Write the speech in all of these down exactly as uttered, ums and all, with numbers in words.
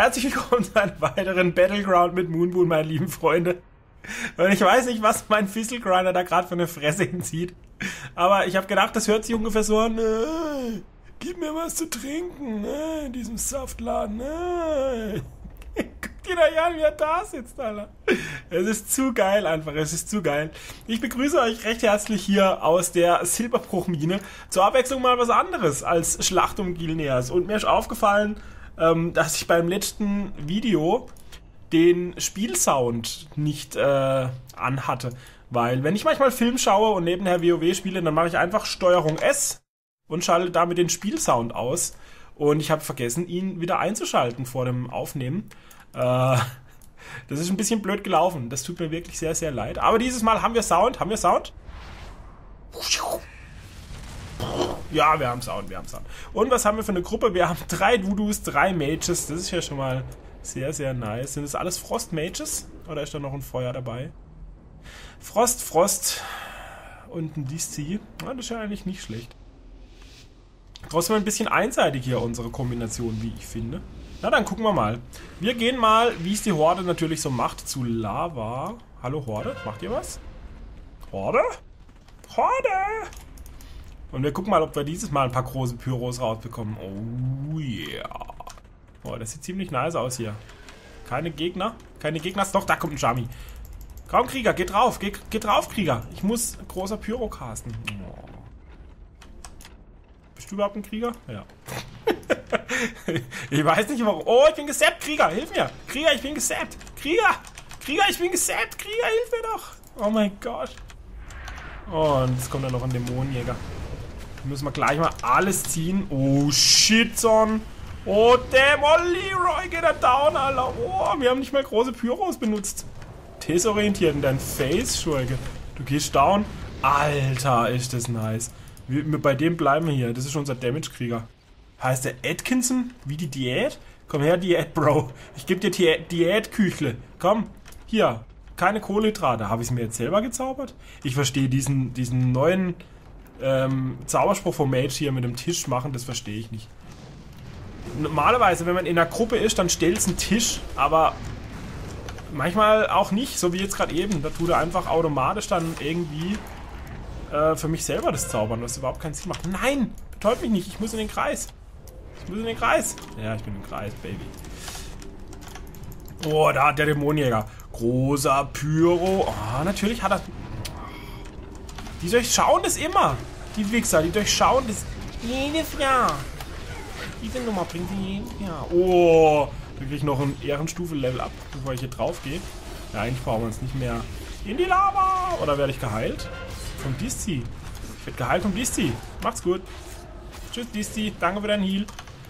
Herzlich willkommen zu einem weiteren Battleground mit Moonboon, meine lieben Freunde. Und ich weiß nicht, was mein Fisselgrinder da gerade für eine Fresse hinzieht. Aber ich habe gedacht, das hört sich ungefähr so an. Äh, gib mir was zu trinken, äh, in diesem Saftladen. Äh. Guck dir da an, wie er da sitzt, Alter. Es ist zu geil einfach, es ist zu geil. Ich begrüße euch recht herzlich hier aus der Silberbruchmine. Zur Abwechslung mal was anderes als Schlacht um Gilneas. Und mir ist aufgefallen, ähm, dass ich beim letzten Video den Spielsound nicht äh, anhatte. Weil wenn ich manchmal Film schaue und nebenher WoW spiele, dann mache ich einfach Steuerung S und schalte damit den Spielsound aus. Und ich habe vergessen, ihn wieder einzuschalten vor dem Aufnehmen. Äh, das ist ein bisschen blöd gelaufen. Das tut mir wirklich sehr, sehr leid. Aber dieses Mal haben wir Sound. Haben wir Sound? Ja, wir haben Sound, wir haben Sound. Und was haben wir für eine Gruppe? Wir haben drei Voodoos, drei Mages. Das ist ja schon mal sehr, sehr nice. Sind das alles Frost-Mages? Oder ist da noch ein Feuer dabei? Frost, Frost und ein D C. Ja, das ist ja eigentlich nicht schlecht. Trotzdem ein bisschen einseitig hier unsere Kombination, wie ich finde. Na, dann gucken wir mal. Wir gehen mal, wie es die Horde natürlich so macht, zu Lava. Hallo Horde, macht ihr was? Horde? Horde! Und wir gucken mal, ob wir dieses Mal ein paar große Pyros rausbekommen. Oh yeah. Oh, das sieht ziemlich nice aus hier. Keine Gegner? Keine Gegner? Doch, da kommt ein Jami. Komm, Krieger, geht drauf. Geht, geht drauf, Krieger. Ich muss großer Pyro casten. Oh. Bist du überhaupt ein Krieger? Ja. Ich weiß nicht warum. Oh, ich bin gesappt, Krieger, hilf mir. Krieger, ich bin gesappt. Krieger, Krieger, ich bin gesappt. Krieger, hilf mir doch. Oh mein Gott. Oh, und jetzt kommt da noch ein Dämonenjäger. Da müssen wir gleich mal alles ziehen. Oh, shit, son. Oh, Dämon Leroy geht da down, Alter. Oh, wir haben nicht mehr große Pyros benutzt. Desorientiert in dein Face, Schurke. Du gehst down. Alter, ist das nice. Wir, bei dem bleiben wir hier. Das ist unser Damage-Krieger. Heißt der Atkinson? Wie die Diät? Komm her, Diät, Bro. Ich gebe dir Diä Diät-Küchle. Komm, hier. Keine Kohlenhydrate. Habe ich es mir jetzt selber gezaubert? Ich verstehe diesen, diesen neuen ähm, Zauberspruch vom Mage hier mit dem Tisch machen. Das verstehe ich nicht. Normalerweise, wenn man in einer Gruppe ist, dann stellt es einen Tisch. Aber manchmal auch nicht. So wie jetzt gerade eben. Da tut er einfach automatisch dann irgendwie äh, für mich selber das zaubern, was überhaupt keinen Sinn macht. Nein! Betäubt mich nicht. Ich muss in den Kreis. Ich muss in den Kreis. Ja, ich bin im Kreis, Baby. Oh, da hat der Dämonenjäger. Großer Pyro. Oh, natürlich hat er... Die durchschauen das immer. Die Wichser, die durchschauen das jedes Jahr. Diese Nummer bringt sie jedes Jahr. Oh, da kriege ich noch ein Ehrenstufe-Level ab, bevor ich hier drauf gehe. Ja, eigentlich brauchen wir uns nicht mehr in die Lava. Oder werde ich geheilt? Vom Diszi. Ich werde geheilt vom Diszi. Macht's gut. Tschüss, Diszi. Danke für deinen Heal.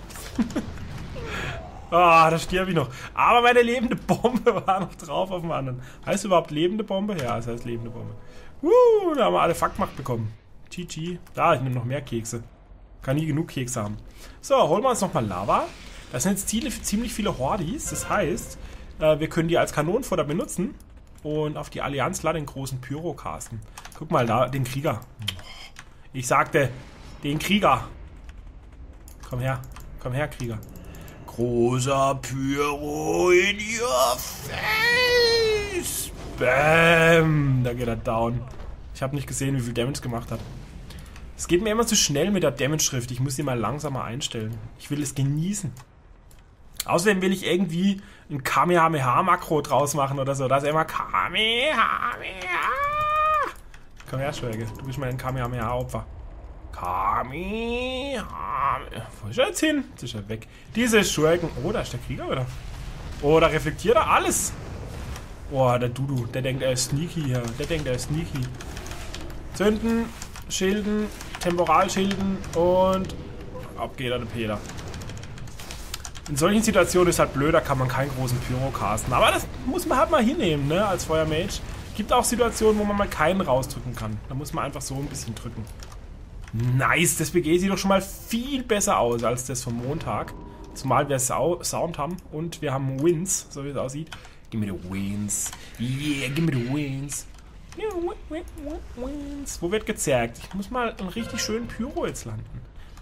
Ah, da sterbe ich noch. Aber meine lebende Bombe war noch drauf auf dem anderen. Heißt überhaupt lebende Bombe? Ja, es heißt lebende Bombe. Uh, da haben wir alle Fuckmacht bekommen. G G. Da, ich nehme noch mehr Kekse. Kann nie genug Kekse haben. So, holen wir uns nochmal Lava. Das sind jetzt ziemlich viele Hordis. Das heißt, wir können die als Kanonenfutter benutzen und auf die Allianz den großen Pyro casten. Guck mal da, den Krieger. Ich sagte, den Krieger. Komm her. Komm her, Krieger. Großer Pyro in your face. Bam. Da geht er down. Ich habe nicht gesehen, wie viel Damage gemacht hat. Es geht mir immer zu schnell mit der Damage-Schrift. Ich muss die mal langsamer einstellen. Ich will es genießen. Außerdem will ich irgendwie ein Kamehameha-Makro draus machen oder so. Das ist immer Kamehameha. Komm her, Schwäge. Du bist mein Kamehameha-Opfer. Kamehameha. Wo ist er jetzt hin? Jetzt ist er weg. Diese Schurken. Oh, da ist der Krieger wieder. Oh, da reflektiert er alles. Oh, der Dudu. Der denkt, er ist sneaky hier. Der denkt, er ist sneaky. Zünden, Schilden, Temporalschilden und ab geht er der Peter. In solchen Situationen ist halt blöd, da kann man keinen großen Pyro casten. Aber das muss man halt mal hinnehmen, ne, als Feuermage. Gibt auch Situationen, wo man mal keinen rausdrücken kann. Da muss man einfach so ein bisschen drücken. Nice, das B G sieht doch schon mal viel besser aus als das vom Montag. Zumal wir Sau Sound haben und wir haben Wins, so wie es aussieht. Give me the wins. Yeah, give me the wins. Wo wird gezerrt? Ich muss mal einen richtig schönen Pyro jetzt landen.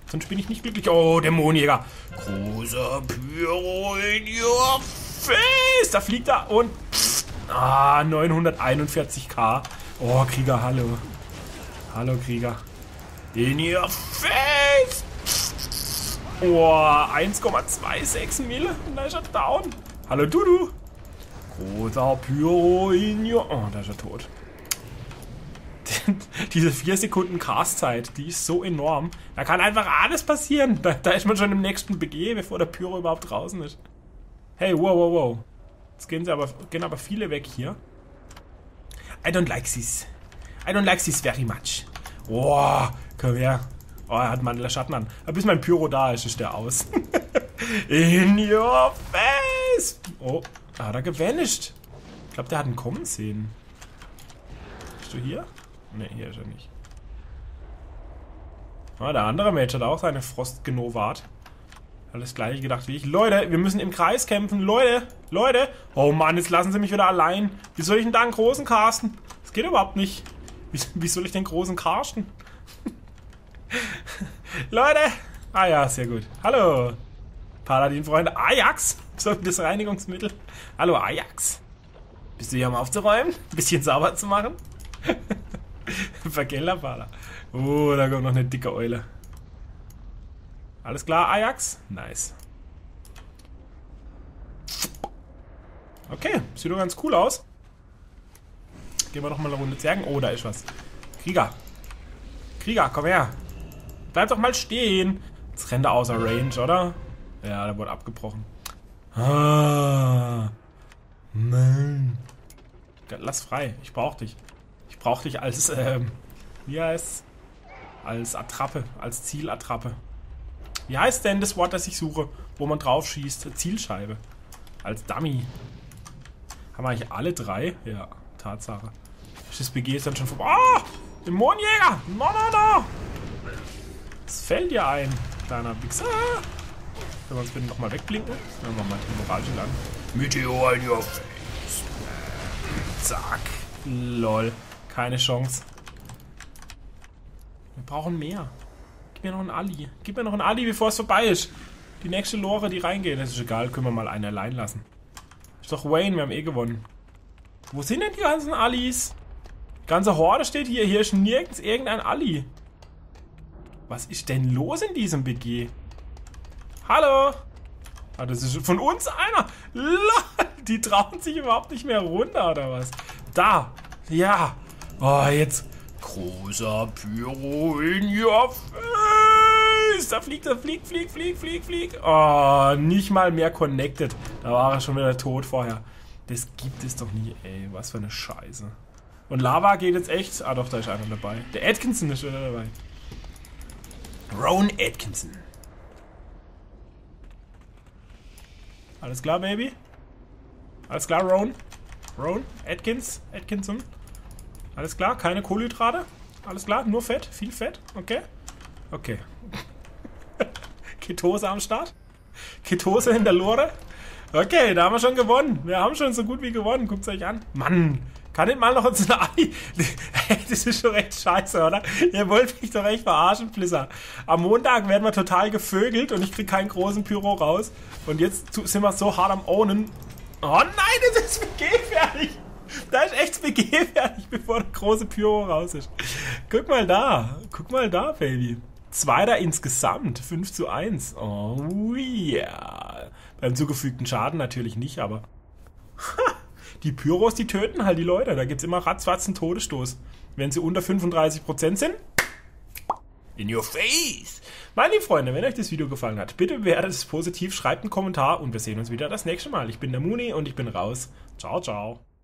Sonst bin ich nicht glücklich. Oh, Dämonenjäger. Großer Pyro in your face. Da fliegt er und... Pff, ah, neunhunderteinundvierzig K. Oh, Krieger, hallo. Hallo, Krieger. In your face. Oh, eins Komma sechsundzwanzig Mille. Und da ist er down. Hallo, Dudu. Großer Pyro in your... Oh, da ist er tot. Diese vier Sekunden Castzeit, die ist so enorm. Da kann einfach alles passieren. Da, da ist man schon im nächsten B G, bevor der Pyro überhaupt draußen ist. Hey, wow, wow, wow. Jetzt gehen, sie aber, gehen aber viele weg hier. I don't like this. I don't like this very much. Oh, komm her. Oh, er hat Mandler Schatten an. Aber bis mein Pyro da ist, ist der aus. In your face. Oh, da hat er gevanished. Ich glaube, der hat einen kommen sehen. Bist du hier? Ne, hier ist er nicht. Ah, der andere Mage hat auch seine Frostgenovat. Hat das gleiche gedacht wie ich. Leute, wir müssen im Kreis kämpfen. Leute, Leute. Oh Mann, jetzt lassen sie mich wieder allein. Wie soll ich denn da einen großen casten? Das geht überhaupt nicht. Wie, wie soll ich den großen casten? Leute. Ah ja, sehr gut. Hallo. Paladin-Freunde. Ajax. So das Reinigungsmittel. Hallo, Ajax. Bist du hier, um aufzuräumen? Ein bisschen sauber zu machen? Vergellerballer. Oh, da kommt noch eine dicke Eule. Alles klar, Ajax? Nice. Okay, sieht doch ganz cool aus. Gehen wir noch mal eine Runde Zergen. Oh, da ist was. Krieger. Krieger, komm her. Bleib doch mal stehen. Jetzt rennt er außer Range, oder? Ja, der wurde abgebrochen. Ah. Mann. Lass frei. Ich brauch dich. Ich brauch dich als, ähm, wie heißt als Attrappe, als Zielattrappe. Wie heißt denn das Wort, das ich suche, wo man drauf schießt? Zielscheibe. Als Dummy. Haben wir eigentlich alle drei? Ja, Tatsache. Das B G ist dann schon vorbei. Ah! Dämonenjäger! No, no, no! Es fällt dir ein, kleiner Wichser. Wenn wir uns bitte nochmal wegblinken. Dann machen wir mal den Moralschild an. Meteor in your face. Zack. Lol. Keine Chance. Wir brauchen mehr. Gib mir noch einen Ali. Gib mir noch einen Ali, bevor es vorbei ist. Die nächste Lore, die reingeht. Das ist egal. Können wir mal einen allein lassen. Ist doch Wayne. Wir haben eh gewonnen. Wo sind denn die ganzen Alis? Die ganze Horde steht hier. Hier ist nirgends irgendein Ali. Was ist denn los in diesem B G? Hallo? Ah, das ist von uns einer. Die trauen sich überhaupt nicht mehr runter, oder was? Da. Ja. Oh, jetzt. Großer Pyro in your face. Da fliegt er, fliegt, fliegt, fliegt, fliegt, fliegt. Oh, nicht mal mehr connected. Da war er schon wieder tot vorher. Das gibt es doch nie, ey. Was für eine Scheiße. Und Lava geht jetzt echt. Ah, doch, da ist einer dabei. Der Atkinson ist wieder dabei. Rowan Atkinson. Alles klar, Baby? Alles klar, Rowan? Rowan? Atkins? Atkinson? Alles klar? Keine Kohlenhydrate? Alles klar? Nur Fett? Viel Fett? Okay? Okay. Ketose am Start? Ketose in der Lore? Okay, da haben wir schon gewonnen. Wir haben schon so gut wie gewonnen. Guckt es euch an. Mann, kann nicht mal noch uns eine Ei. Das ist schon recht scheiße, oder? Ihr wollt mich doch echt verarschen, Blizzard. Am Montag werden wir total gevögelt und ich krieg keinen großen Pyro raus. Und jetzt sind wir so hart am Ownen. Oh nein, das ist B G fertig. Da ist echt das B G fertig, bevor der große Pyro raus ist. Guck mal da. Guck mal da, Baby. Zweiter insgesamt. fünf zu eins. Oh yeah. Beim zugefügten Schaden natürlich nicht, aber... Die Pyros, die töten halt die Leute. Da gibt es immer ratzfatz einen Todesstoß. Wenn sie unter fünfunddreißig Prozent sind... In your face! Meine lieben Freunde, wenn euch das Video gefallen hat, bitte bewertet es positiv, schreibt einen Kommentar und wir sehen uns wieder das nächste Mal. Ich bin der Muni und ich bin raus. Ciao, ciao.